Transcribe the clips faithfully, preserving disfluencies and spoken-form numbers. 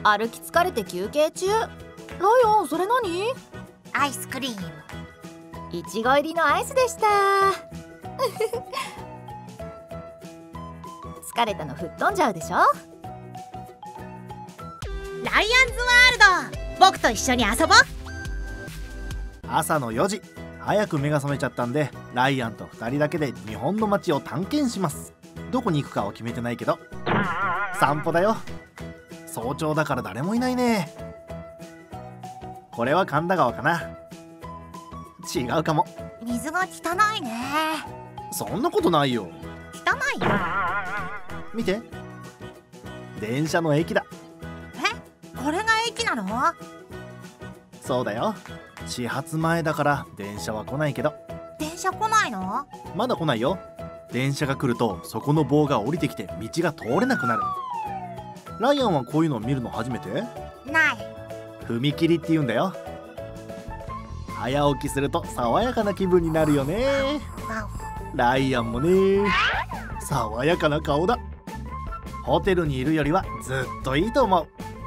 歩き疲れて休憩中。ライオン、それ何？ アイスクリーム。 いちご入りのアイスでした。疲れたの吹っ飛んじゃうでしょ。 ライアンズワールド、僕と一緒に遊ぼう。 朝のよじ、早く目が覚めちゃったんで、ライアンとふたりだけで日本の街を探検します。どこに行くかは決めてないけど、散歩だよ。早朝だから誰もいないね。これは神田川かな。違うかも。 水が汚いね。 そんなことないよ。 汚いよ。 見て、電車の駅だ。 え、これが駅なの？ そうだよ。始発前だから電車は来ないけど。 電車来ないの？ まだ来ないよ。電車が来るとそこの棒が降りてきて道が通れなくなる。ライアンはこういうのを見るの初めて？ ない。 踏切って言うんだよ。早起きすると爽やかな気分になるよね。ライアンもね、爽やかな顔だ。ホテルにいるよりはずっといいと思う。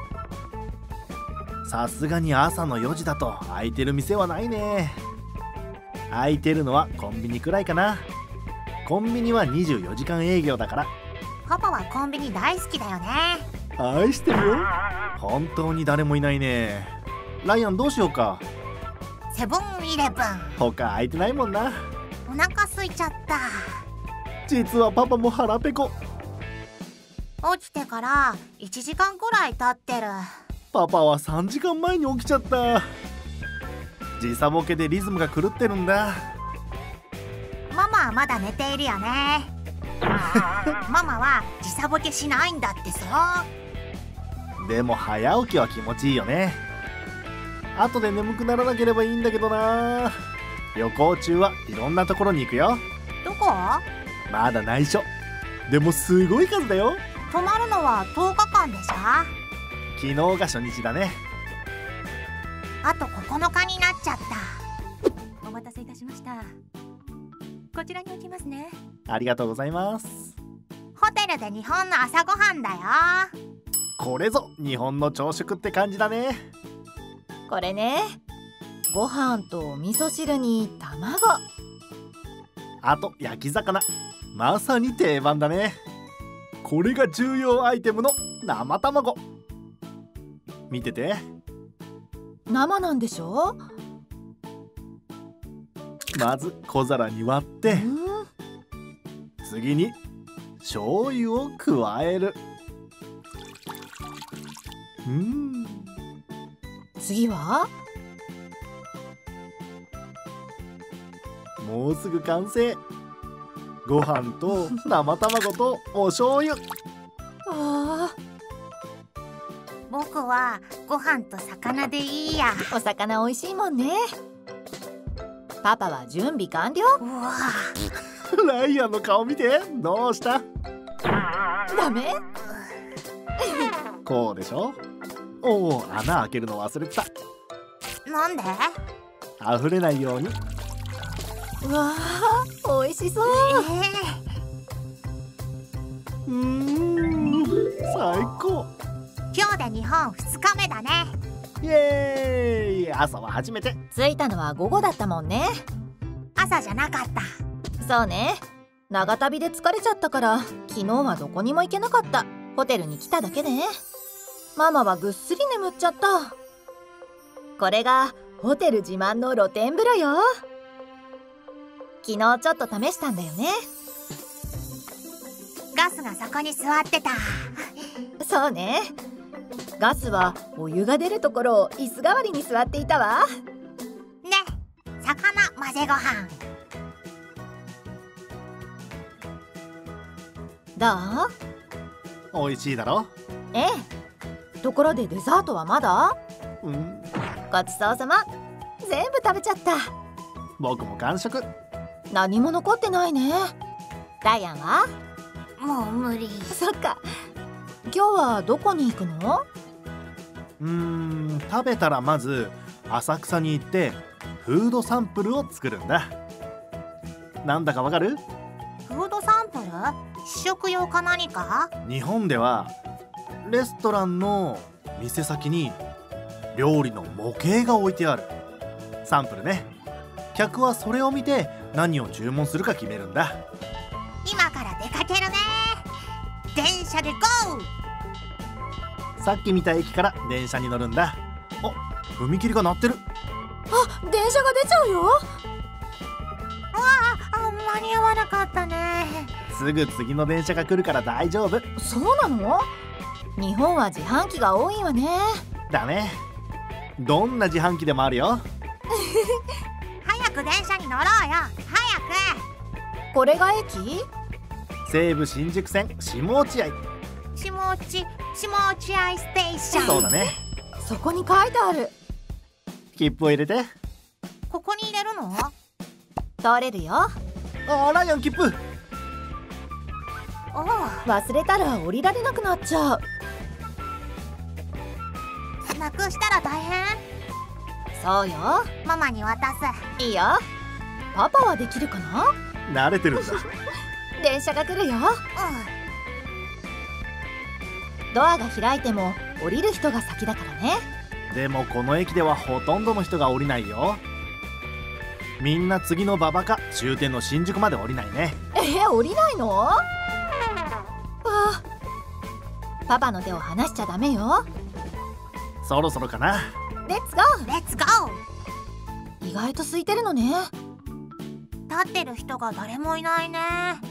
さすがに朝のよじだと開いてる店はないね。開いてるのはコンビニくらいかな。コンビニはにじゅうよじかん営業だから。 パパはコンビニ大好きだよね。 愛してるよ。本当に誰もいないね。ライアン、どうしようか。 セブンイレブン。 他空いてないもんな。 お腹空いちゃった。 実はパパも腹ペコ。 起きてからいちじかんくらい経ってる。 パパはさんじかんまえに起きちゃった。時差ボケでリズムが狂ってるんだ。 ママはまだ寝ているよね。ママは時差ボケしないんだってさ。 でも早起きは気持ちいいよね。後で眠くならなければいいんだけどな。旅行中はいろんなところに行くよ。 どこ？ まだ内緒。でもすごい数だよ。 泊まるのはとおかかんでしょ。 昨日が初日だね。 あとここのかになっちゃった。お待たせいたしました。こちらに置きますね。 ありがとうございます。 ホテルで日本の朝ごはんだよ。 これぞ日本の朝食って感じだね。 これね、ご飯と味噌汁に卵、 あと焼き魚。まさに定番だね。これが重要アイテムの生卵。見てて。 生なんでしょ。 まず小皿に割って、 うん、 次に醤油を加える。うん。 次はもうすぐ完成。ご飯と生卵とお醤油。 あ僕はご飯と魚でいいや。 ー、お魚美味しいもんね。パパは準備完了。 うわライアンの顔見て。どうした？ ダメ？ こうでしょ。おお、穴開けるの忘れてた。 なんで？ 溢れないように。 うわー、美味しそう。 えー、 うーん、最高。 今日で日本ふつかめだね。 イエーイ。朝は初めて。 着いたのは午後だったもんね。 朝じゃなかった。 そうね、長旅で疲れちゃったから昨日はどこにも行けなかった。ホテルに来ただけでね。ママはぐっすり眠っちゃった。これがホテル自慢の露天風呂よ。昨日ちょっと試したんだよね。 ガスがそこに座ってた。 そうね、ガスはお湯が出るところを椅子代わりに座っていたわ。 ね、魚混ぜご飯どう？ 美味しいだろ。 ええ。ところでデザートはまだ？ うん。 ごちそうさま。全部食べちゃった。 僕も完食。 何も残ってないね。ダイアンは？ もう無理。 そっか。今日はどこに行くの？ うーん、食べたらまず浅草に行ってフードサンプルを作るんだ。なんだかわかる？ フードサンプル？試食用か何か？ 日本ではレストランの店先に料理の模型が置いてある。サンプルね。客はそれを見て何を注文するか決めるんだ。 今から出かけるね。電車でゴー。 さっき見た駅から電車に乗るんだ。あ、踏切が鳴ってる。 あ、電車が出ちゃうよ。 うわあ、間に合わなかったね。 すぐ次の電車が来るから大丈夫。 そうなの？日本は自販機が多いわね。 だね。どんな自販機でもあるよ。 早く電車に乗ろうよ。早く。 これが駅？ 西武新宿線下落合。 下落下落合ステーション。 そうだね。 そこに書いてある。 切符を入れて。 ここに入れるの？ 通れるよ。 あー、ライアン切符。 おお。 忘れたら降りられなくなっちゃう。 なくしたら大変？ そうよ。 ママに渡す。 いいよ。パパはできるかな？ 慣れてるんだ。 電車が来るよ。 うドアが開いても降りる人が先だからね。 でもこの駅ではほとんどの人が降りないよ。みんな次の馬場か終点の新宿まで降りないね。 えー、降りないの？ああ、パパの手を離しちゃダメよ。 そろそろかな。 レッツゴー。 ん。レッツゴー。 意外と空いてるのね。 立ってる人が誰もいないね。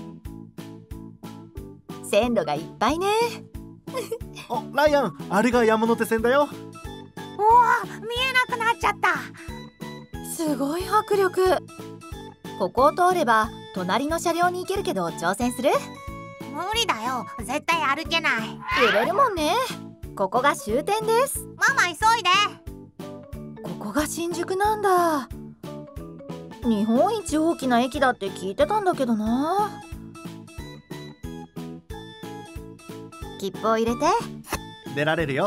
線路がいっぱいね。 お、ライアン、あれが山手線だよ。 うわ、見えなくなっちゃった。 すごい迫力。ここを通れば隣の車両に行けるけど挑戦する？ 無理だよ。絶対歩けない。 揺れるもんね。ここが終点です。 ママ急いで。 ここが新宿なんだ。日本一大きな駅だって聞いてたんだけどな。切符を入れて。 出られるよ。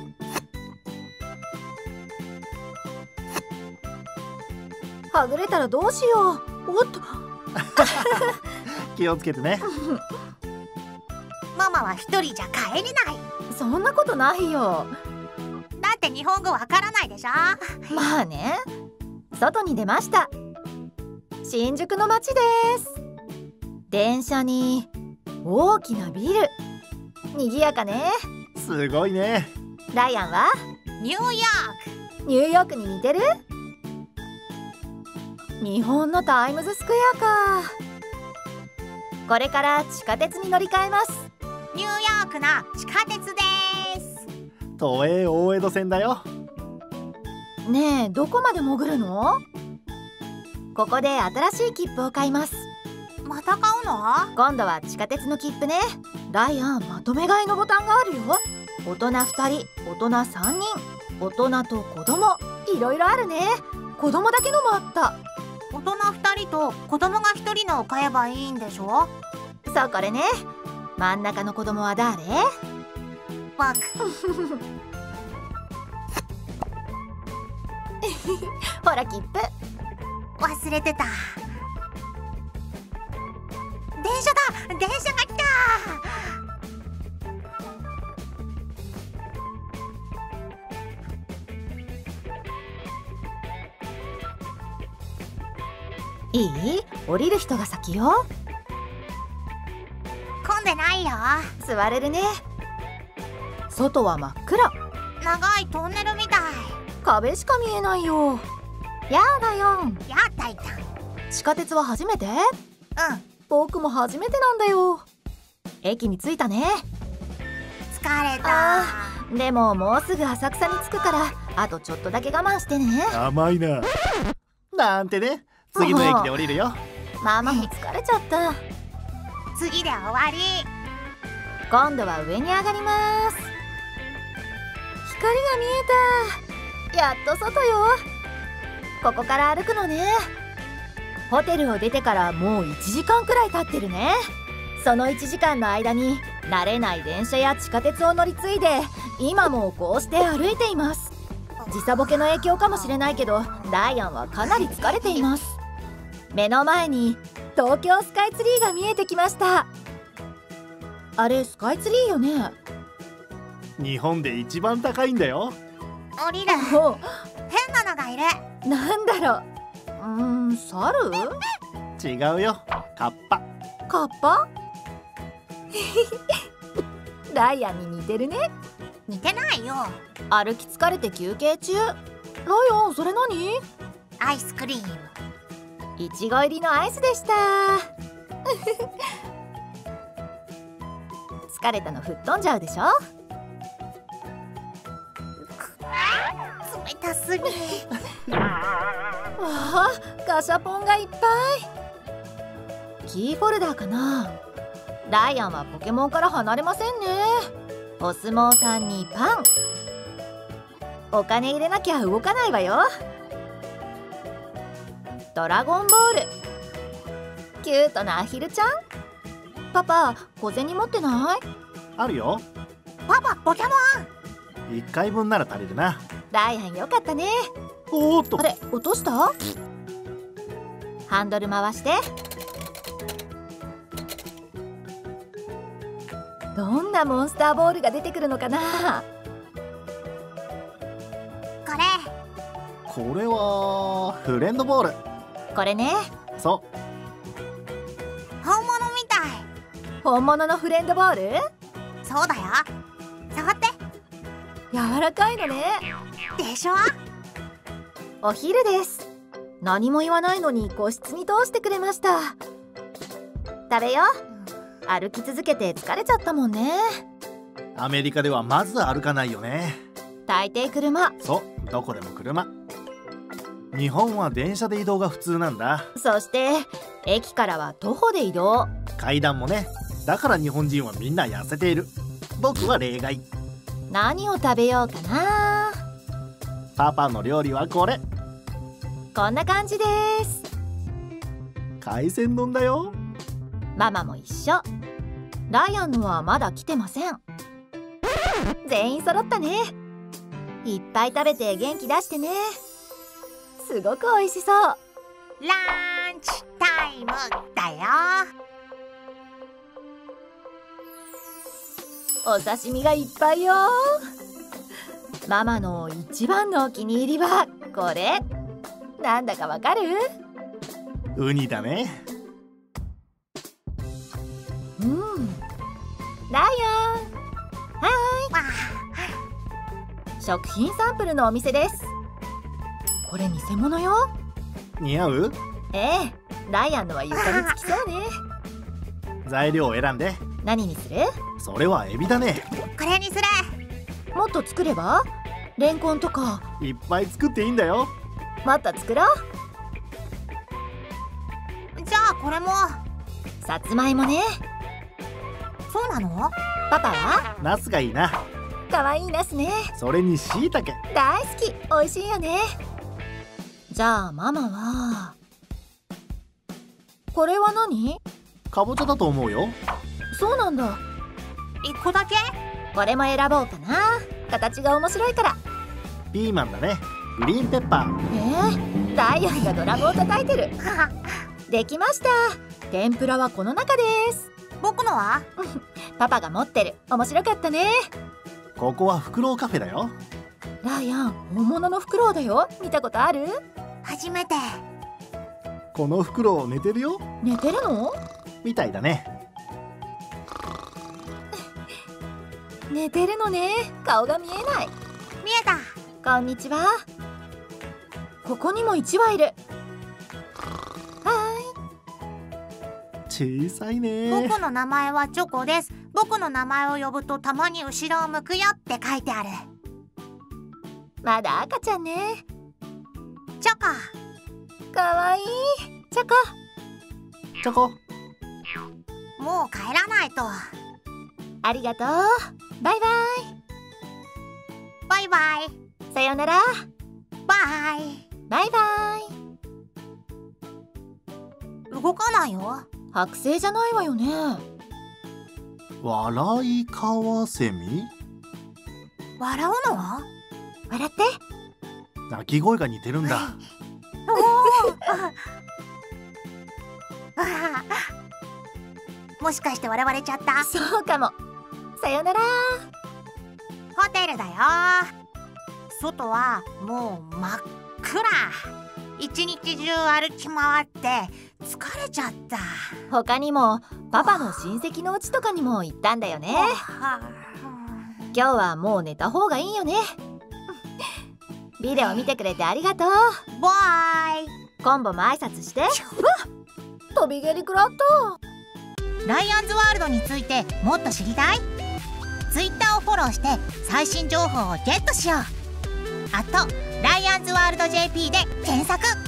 はぐれたらどうしよう。おっと。 気をつけてね。 ママは一人じゃ帰れない。 そんなことないよ。 だって日本語わからないでしょ。 まあね。外に出ました。新宿の街です。電車に大きなビル。賑やかね。 すごいね。 ライアンは？ ニューヨーニューヨークに似てる？日本のタイムズスクエアか。これから地下鉄に乗り換えます。 ク。ニューヨークの地下鉄です。 都営大江戸線だよ。 ねえ、どこまで潜るの？ここで新しい切符を買います。 また買うの？ 今度は地下鉄の切符ね。ライアン、まとめ買いのボタンがあるよ。大人ふたり、大人さんにん、大人と子供、いろいろあるね。子供だけのもあった。 大人ふたりと子供がひとりのを買えばいいんでしょ。 そう、これね。真ん中の子供は誰？ 僕。 ほら切符。 忘れてた。電車だ。電車が来た。 いい？降りる人が先よ。 混んでないよ。 座れるね。外は真っ暗。 長いトンネルみたい。 壁しか見えないよ。やだよ。 やだいた。 地下鉄は初めて？ うん。 僕も初めてなんだよ。駅に着いたね。 疲れた。 でももうすぐ浅草に着くから、あとちょっとだけ我慢してね。 甘いな。なんてね。次の駅で降りるよ。 ママも疲れちゃった。 次で終わり。 今度は上に上がります。光が見えた。やっと外よ。ここから歩くのね。ホテルを出てからもういちじかんくらい経ってるね。そのいちじかんの間に慣れない電車や地下鉄を乗り継いで、今もこうして歩いています。時差ボケの影響かもしれないけど、ライアンはかなり疲れています。目の前に東京スカイツリーが見えてきました。あれスカイツリーよね。 日本で一番高いんだよ。 降りる。 おう、 変なのがいる。 なんだろう。うーん、猿？ 違うよ、カッパ。 カッパ？ライアンに似てるね。 似てないよ。 歩き疲れて休憩中。ライアン、それ何？ アイスクリーム。 いちご入りのアイスでした。疲れたの吹っ飛んじゃうでしょ。 冷たすぎ。 わあ、ガシャポンがいっぱい。キーホルダーかな。ライアンはポケモンから離れませんね。お相撲さんにパン。お金入れなきゃ動かないわよ。ドラゴンボール。キュートなアヒルちゃん。パパ、小銭持ってない？ あるよ。 パパ、ポケモン。 いっかいぶんなら足りるな。 ライアンよかったね。 おーっと。 あれ、落とした？ハンドル回して。どんなモンスターボールが出てくるのかな。 これ。 これはフレンドボール。 これね。 そ本物みたい。 本物のフレンドボール？ そうだよ。触って。 柔らかいのね。 でしょ。 お昼です。何も言わないのに個室に通してくれました。食べよ。歩き続けて疲れちゃったもんね。 う。アメリカではまず歩かないよね。 大抵車。 そう、どこでも車。日本は電車で移動が普通なんだ。 そして駅からは徒歩で移動。 階段もね。だから日本人はみんな痩せている。僕は例外。 何を食べようかな。 パパの料理はこれ。 こんな感じです。 海鮮丼だよ。 ママも一緒。ライアンのはまだ来てません。全員揃ったね。いっぱい食べて元気出してね。すごく美味しそう。 ランチタイムだよ。 お刺身がいっぱいよ。ママの一番のお気に入りはこれ。なんだかわかる？ ウニだね。 うん。ライアン。はわーい。食品サンプルのお店です。これ偽物よ。 似合う？ ええ、ライアンのは床につきそうね。 材料を選んで。 何にする？ それはエビだね。 これにする。 もっと作れば？レンコンとか。 いっぱい作っていいんだよ。 もっと作ろう。 じゃあこれも。 さつまいもね。 そうなの？ パパは？ ナスがいいな。 かわいいナスね。 それにしいたけ。 大好き。美味しいよね。じゃあママはこれは何？ かぼちゃだと思うよ。 そうなんだ。 一個だけ？ これも選ぼうかな。形が面白いから。 ピーマンだね。グリーンペッパー。 えー、ダイアンがドラムを叩いてる。できました。天ぷらはこの中です。 僕のは？ パパが持ってる。面白かったね。 ここはフクロウカフェだよ。 ライアン、本物のフクロウだよ。見たことある？ 初めて。 このフクロウ寝てるよ。 寝てるの？ みたいだね。 寝てるのね。顔が見えない。 見えた。 こんにちは。ここにも一羽いる。は小さいね。 僕の名前はチョコです。僕の名前を呼ぶとたまに後ろを向くよって書いてある。 ーい。まだ赤ちゃんね。 チョコ。 かわいい。チョコ。 チョコ。 もう帰らないと。 ありがとう。バイババイバイ。 イ。さよなら。 バイ。 バイバイ。 動かないよ。 剥製じゃないわよね。 笑いカワセミ？ 笑うの？ 笑って。 鳴き声が似てるんだ。 おお。もしかして笑われちゃった？ そうかも。さよなら。 ホテルだよ。外はもう真っ暗。一日中歩き回って疲れちゃった。 他にもパパの親戚の家とかにも行ったんだよね。今日はもう寝た方がいいよね。ビデオ見てくれてありがとう。 バイ。 コンボも挨拶して。飛び蹴り食らった。 ライアンズワールドについてもっと知りたい？ツイッターをフォローして最新情報をゲットしよう。あとライアンズワールド ジェーピー で検索。